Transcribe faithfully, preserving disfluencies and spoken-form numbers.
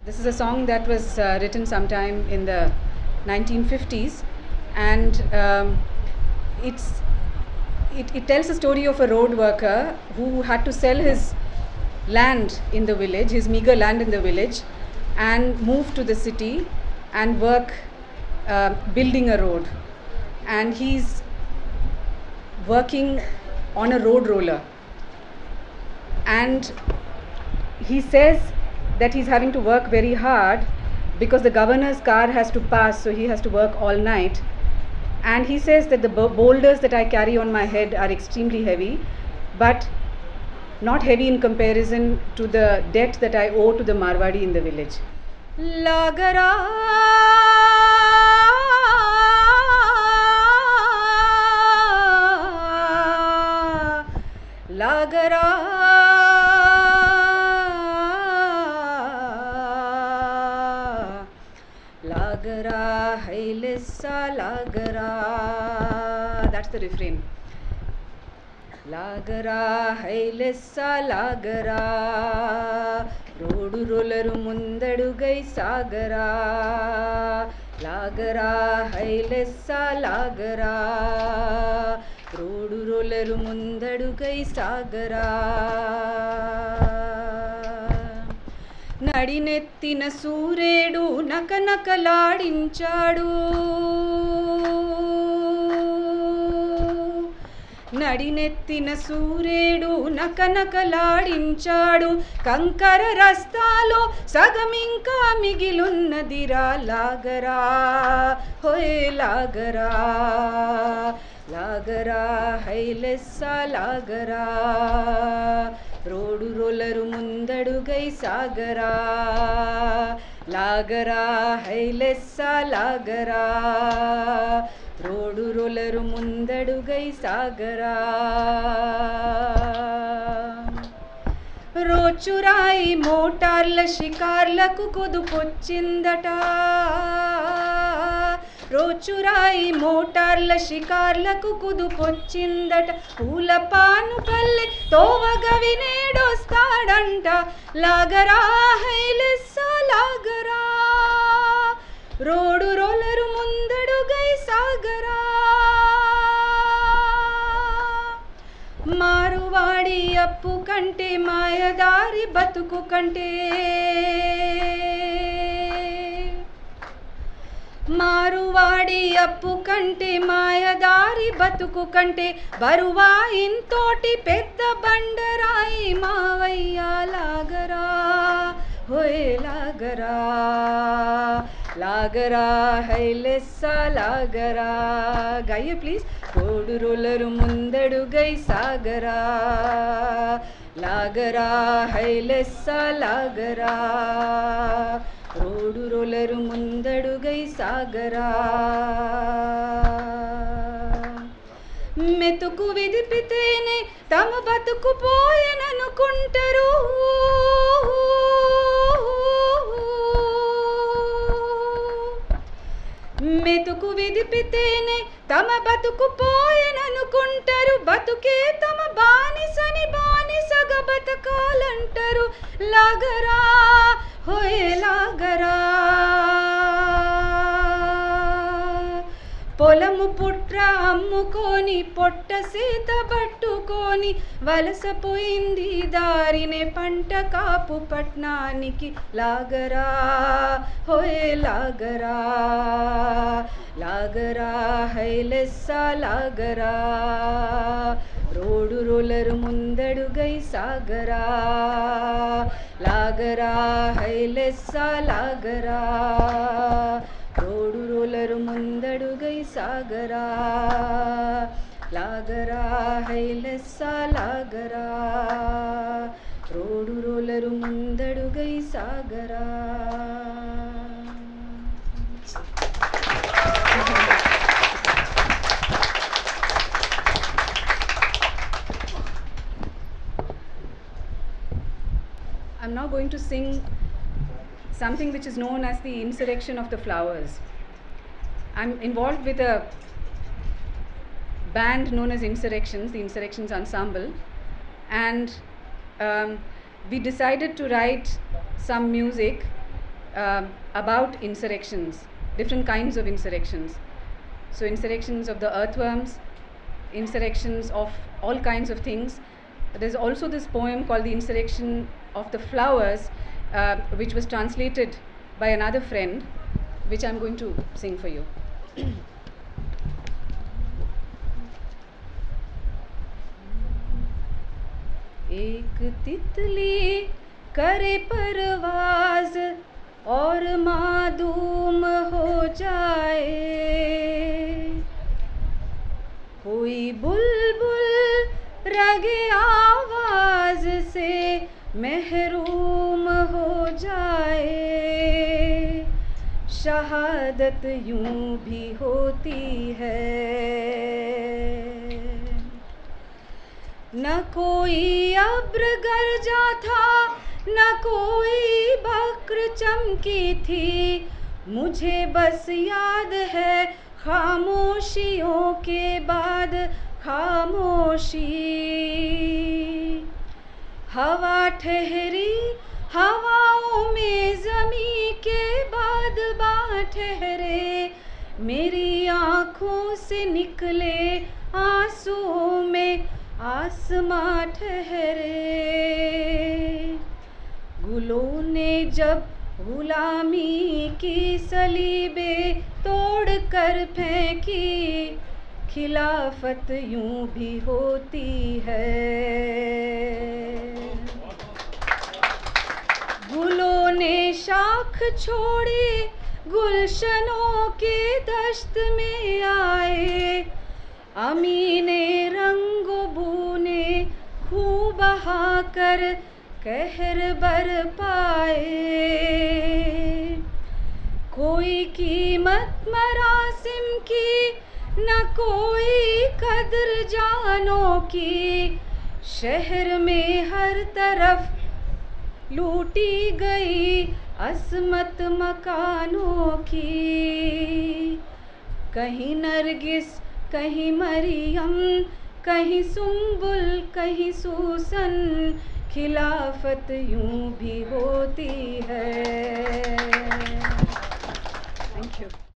This is a song that was uh, written sometime in the nineteen fifties, and um, it's it, it tells the story of a road worker who had to sell his land in the village, his meager land in the village, and move to the city and work uh, building a road. And he's working on a road roller, and he says that he's having to work very hard because the governor's car has to pass, so he has to work all night. And he says that the boulders that I carry on my head are extremely heavy, but not heavy in comparison to the debt that I owe to the Marwadi in the village. Lagara Lagara Lagara Hailissa Lagara. That's the refrain. Lagara Hailissa Lagara Rodu rollaru mundadugai sagara. Lagara Hailissa Lagara Rodu rollaru mundadugai sagara. నడినెత్తిన సూర్యుడు నకనకలాడించాడు, నడినెత్తిన సూర్యుడు నకనకలాడించాడు, కంకర రస్తాలో సగమింకా మిగిలున్నదిరా. లాగరా హోయ్ లాగరా లాగరా హైలెస్సా లాగరా రోడు రోలరు ముందడుగై సాగరా. లాగరా హైలెస్సా లాగరా రోడు రోలరు ముందడుగై సాగరా. రోచురాయి మోటార్ల షికార్లకు కుదుపొచ్చిందట, రోచురాయి మోటార్ల షికార్లకు కుదుపొచ్చిందట, పూల పాను పల్లె తోవగవి నేడొస్తాడంట. లాగరా హైలెస్సా లాగరా రోడు రోలరు ముందడుగై సాగరా. మారువాడి అప్పు కంటే మాయదారి బతుకు కంటే, మారువాడి అప్పు కంటే మాయదారి బతుకు కంటే, బరువా ఇంతోటి పెద్ద బండరాయి మావయ్య. లాగరా హోయ్ లాగరా లాగరా హైలెస్సా లాగరా. గాయ ప్లీజ్. రోడు రోలరు ముందడుగై సాగరా. లాగరా హైలెస్సా లాగరా రోడు రోలరు ముందడుగై సాగరా. మెతుకు విదిపితేనే తమ బతుకు పోయననుకుంటారు, మెతుకు విదిపితేనే తమ బతుకు పోయననుకుంటారు, బతుకే తమ బానిసని బానిసగా బతకాలంటారు. లాగరా హోయ్ లాగరా పొలము పుట్ర అమ్ముకొని పొట్ట సీత పట్టుకొని వలసపోయింది దారినే పంట కాపు పట్నానికి. లాగరా హోయ్ లాగరా లాగరా హైలెస్సా లాగరా రోడు రోలరు ముందడుగై సాగరా. లాగరా హైలెస్సా లాగరా రోడు రోలరు ముందడుగై సాగరా. లాగరా హైలెస్సా లాగరా రోడు రోలరు ముందడుగై సాగరా. I'm now going to sing something which is known as the Insurrection of the Flowers. I'm involved with a band known as Insurrections, the Insurrections Ensemble, and um, we decided to write some music um, about insurrections, different kinds of insurrections. So insurrections of the earthworms, insurrections of all kinds of things. There's also this poem called The Insurrection of the Flowers, uh, which was translated by another friend, which I'm going to sing for you. एक तितली करे परवाज़ और मादूम हो जाए, कोई बुलबुल रगे आवाज़ से महरूम हो जाए, शहादत यूं भी होती है। न कोई अब्र गरजा था, न कोई बक्र चमकी थी, मुझे बस याद है खामोशियों के बाद खामोशी। हवा ठहरी, हवाओं में ज़मीं के बाद बा ठहरे, मेरी आँखों से निकले आंसुओं में आसमां ठहरे। गुलों ने जब गुलामी की सलीबें तोड़ कर फेंकी, खिलाफत यूं भी होती है। गुलों ने शाख छोड़ी, गुलशनों के दश्त में आए, अमीने रंगो बूने खूब बहा कर कहर बरपाए। कोई कीमत मरासिम की, न कोई कद्र जानों की, शहर में हर तरफ लूटी गई अस्मत मकानों की। कहीं नरगिस, कहीं मरियम, कहीं सुम्बुल, कहीं सूसन, खिलाफत यूं भी होती है। Thank you.